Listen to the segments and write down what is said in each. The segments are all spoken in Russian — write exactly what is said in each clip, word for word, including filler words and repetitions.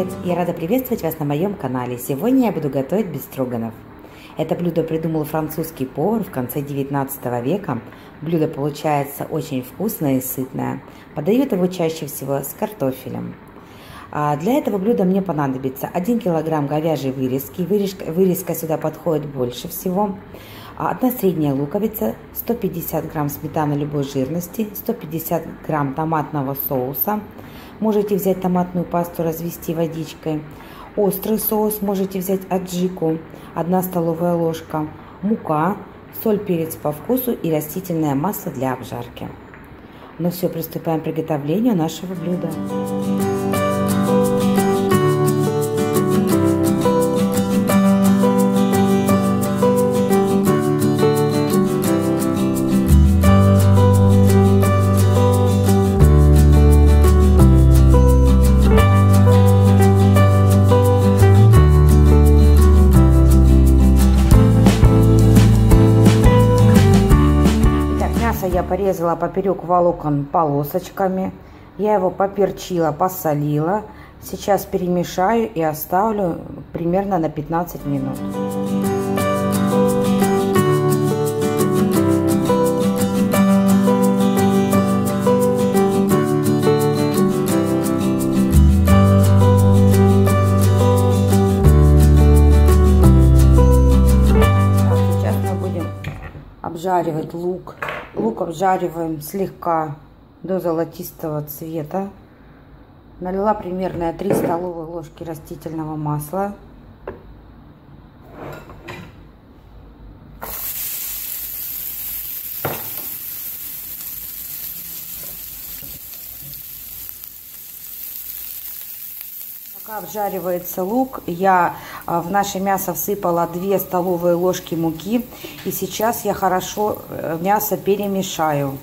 привет! Я рада приветствовать вас на моем канале. Сегодня я буду готовить бефстроганов. Это блюдо придумал французский повар в конце девятнадцатого века. Блюдо получается очень вкусное и сытное. Подают его чаще всего с картофелем. А для этого блюда мне понадобится один килограмм говяжьей вырезки. Вырезка, вырезка сюда подходит больше всего. Одна средняя луковица, сто пятьдесят грамм сметаны любой жирности, сто пятьдесят грамм томатного соуса. Можете взять томатную пасту, развести водичкой. Острый соус можете взять аджику, одна столовая ложка. Мука, соль, перец по вкусу и растительное масло для обжарки. Ну все, приступаем к приготовлению нашего блюда. Я порезала поперек волокон полосочками. Я его поперчила, посолила. Сейчас перемешаю и оставлю примерно на пятнадцать минут. Так, сейчас мы будем обжаривать лук. Лук обжариваем слегка до золотистого цвета. Налила примерно три столовые ложки растительного масла. Пока обжаривается лук, я в наше мясо всыпала две столовые ложки муки. И сейчас я хорошо мясо перемешаю.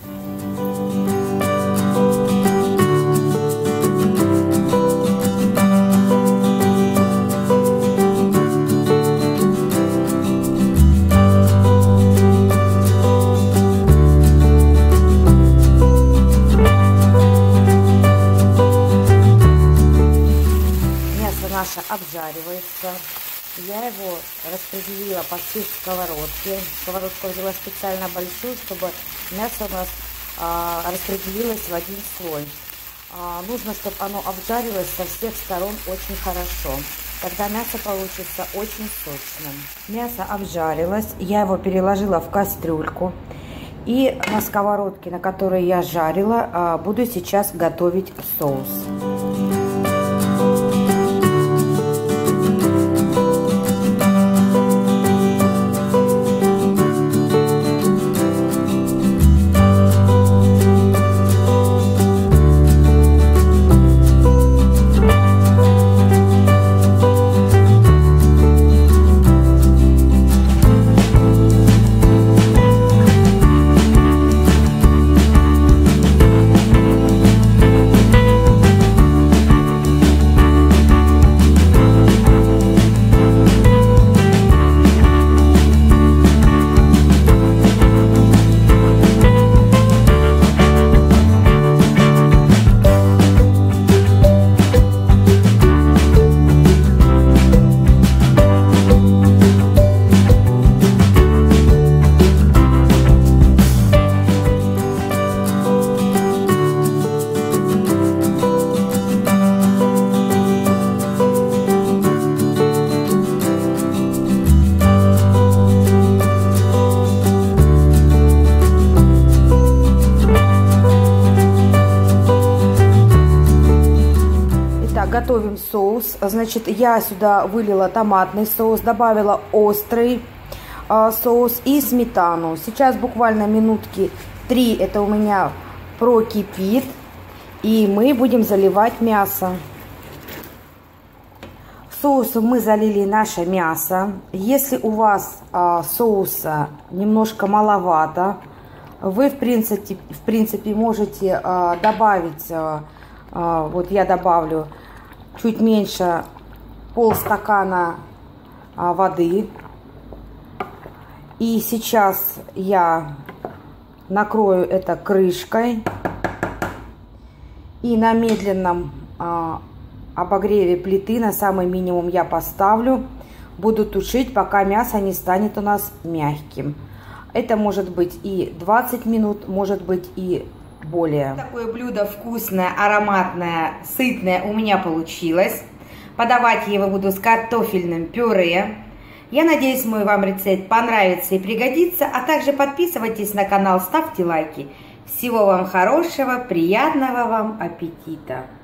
Наше обжаривается. Я его распределила по всей сковородке. Сковородку взяла специально большую, чтобы мясо у нас а, распределилось в один слой. А, нужно, чтобы оно обжарилось со всех сторон очень хорошо. Тогда мясо получится очень сочным. Мясо обжарилось. Я его переложила в кастрюльку. И на сковородке, на которой я жарила, а, буду сейчас готовить соус. Готовим соус. Значит, я сюда вылила томатный соус, добавила острый э, соус и сметану. Сейчас буквально минутки три это у меня прокипит, и мы будем заливать мясо. Соусом мы залили наше мясо. Если у вас э, соуса немножко маловато, вы в принципе, в принципе можете э, добавить, э, э, вот я добавлю чуть меньше полстакана а, воды. И сейчас я накрою это крышкой и на медленном а, обогреве плиты на самый минимум я поставлю. Буду тушить, пока мясо не станет у нас мягким. Это может быть и двадцать минут, может быть и более. Такое блюдо вкусное, ароматное, сытное у меня получилось. Подавать я его буду с картофельным пюре. Я надеюсь, мой вам рецепт понравится и пригодится. А также подписывайтесь на канал, ставьте лайки. Всего вам хорошего, приятного вам аппетита!